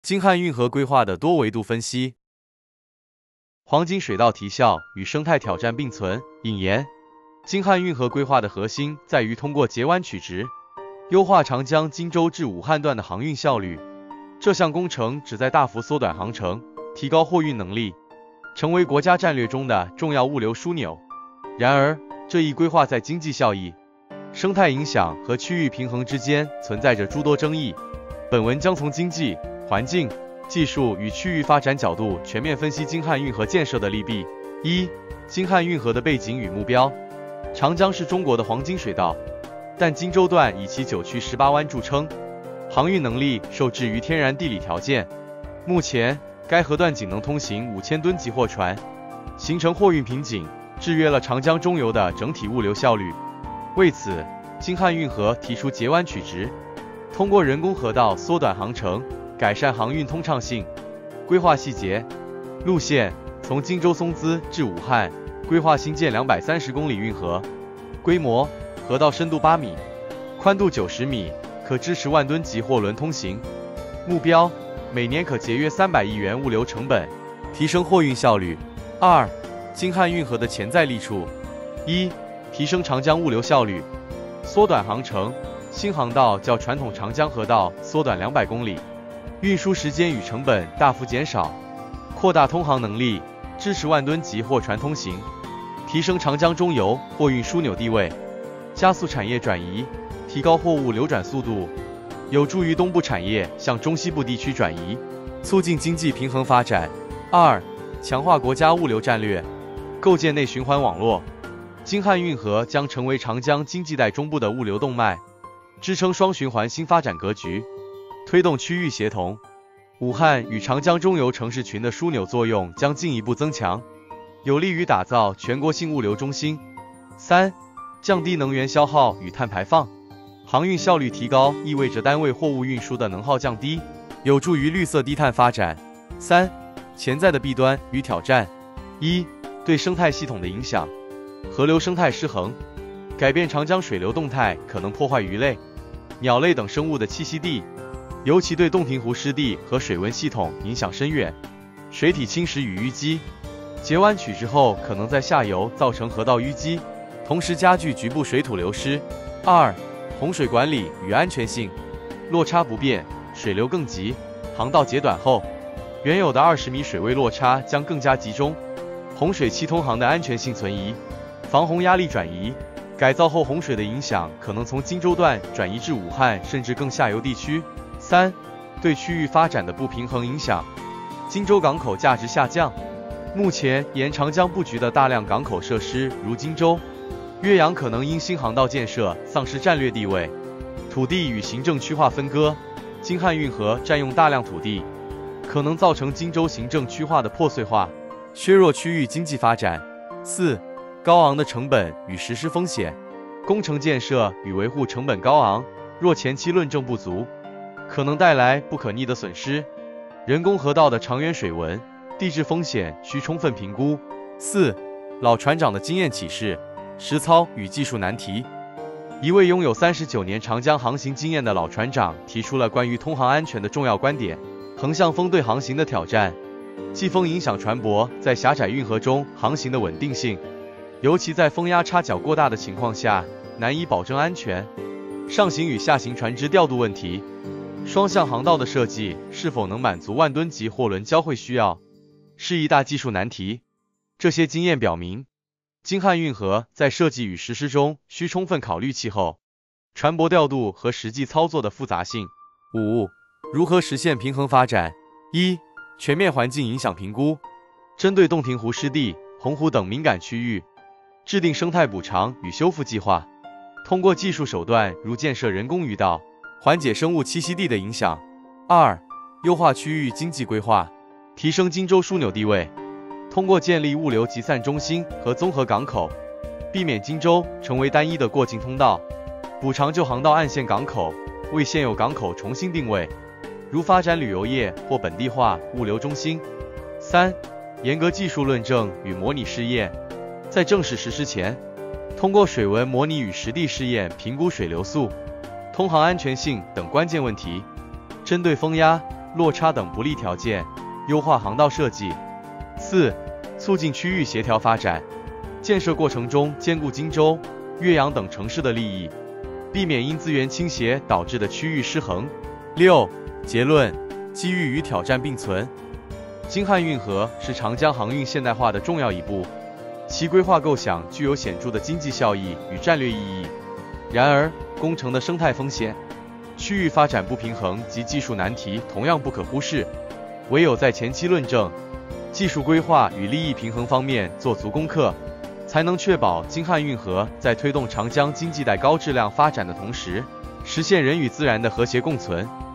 京汉运河规划的多维度分析。黄金水道提效与生态挑战并存。引言：京汉运河规划的核心在于通过截弯取直，优化长江荆州至武汉段的航运效率。这项工程旨在大幅缩短航程，提高货运能力，成为国家战略中的重要物流枢纽。然而，这一规划在经济效益、生态影响和区域平衡之间存在着诸多争议。本文将从经济、环境、技术与区域发展角度全面分析京汉运河建设的利弊。一、京汉运河的背景与目标。长江是中国的黄金水道，但荆州段以其9曲18弯著称，航运能力受制于天然地理条件。目前，该河段仅能通行5000吨级货船，形成货运瓶颈，制约了长江中游的整体物流效率。为此，京汉运河提出截弯取直，通过人工河道缩短航程，改善航运通畅性。规划细节：路线从荆州松滋至武汉，规划新建230公里运河。规模：河道深度8米，宽度90米，可支持万吨级货轮通行。目标：每年可节约300亿元物流成本，提升货运效率。二、京汉运河的潜在利处：一、提升长江物流效率，缩短航程。新航道较传统长江河道缩短200公里，运输时间与成本大幅减少，扩大通航能力，支持万吨级货船通行，提升长江中游货运枢纽地位，加速产业转移，提高货物流转速度，有助于东部产业向中西部地区转移，促进经济平衡发展。二、强化国家物流战略，构建内循环网络。京汉运河将成为长江经济带中部的物流动脉，支撑双循环新发展格局，推动区域协同。武汉与长江中游城市群的枢纽作用将进一步增强，有利于打造全国性物流中心。三、降低能源消耗与碳排放。航运效率提高意味着单位货物运输的能耗降低，有助于绿色低碳发展。三、潜在的弊端与挑战。一、对生态系统的影响。河流生态失衡，改变长江水流动态可能破坏鱼类、鸟类等生物的栖息地，尤其对洞庭湖湿地和水文系统影响深远。水体侵蚀与淤积，截弯取直后可能在下游造成河道淤积，同时加剧局部水土流失。二、洪水管理与安全性。落差不变，水流更急，航道截短后，原有的20米水位落差将更加集中，洪水期通航的安全性存疑。防洪压力转移，改造后洪水的影响可能从荆州段转移至武汉甚至更下游地区。三、对区域发展的不平衡影响。荆州港口价值下降，目前沿长江布局的大量港口设施如荆州、岳阳可能因新航道建设丧失战略地位。土地与行政区划分割，京汉运河占用大量土地，可能造成荆州行政区划的破碎化，削弱区域经济发展。四、高昂的成本与实施风险。工程建设与维护成本高昂，若前期论证不足，可能带来不可逆的损失。人工河道的长远水文、地质风险需充分评估。四、老船长的经验启示，实操与技术难题。一位拥有39年长江航行经验的老船长提出了关于通航安全的重要观点：横向风对航行的挑战。季风影响船舶在狭窄运河中航行的稳定性，尤其在风压差角过大的情况下，难以保证安全。上行与下行船只调度问题，双向航道的设计是否能满足万吨级货轮交汇需要，是一大技术难题。这些经验表明，京汉运河在设计与实施中需充分考虑气候、船舶调度和实际操作的复杂性。五、如何实现平衡发展？一、全面环境影响评估，针对洞庭湖湿地、洪湖等敏感区域，制定生态补偿与修复计划，通过技术手段如建设人工鱼道，缓解生物栖息地的影响。二、优化区域经济规划，提升荆州枢纽地位，通过建立物流集散中心和综合港口，避免荆州成为单一的过境通道，补偿旧航道岸线港口，为现有港口重新定位，如发展旅游业或本地化物流中心。三、严格技术论证与模拟试验，在正式实施前，通过水文模拟与实地试验评估水流速、通航安全性等关键问题，针对风压、 落差等不利条件，优化航道设计。4、促进区域协调发展，建设过程中兼顾荆州、岳阳等城市的利益，避免因资源倾斜导致的区域失衡。6、结论，机遇与挑战并存。京汉运河是长江航运现代化的重要一步，其规划构想具有显著的经济效益与战略意义。然而，工程的生态风险、区域发展不平衡及技术难题同样不可忽视，唯有在前期论证、技术规划与利益平衡方面做足功课，才能确保京汉运河在推动长江经济带高质量发展的同时，实现人与自然的和谐共存。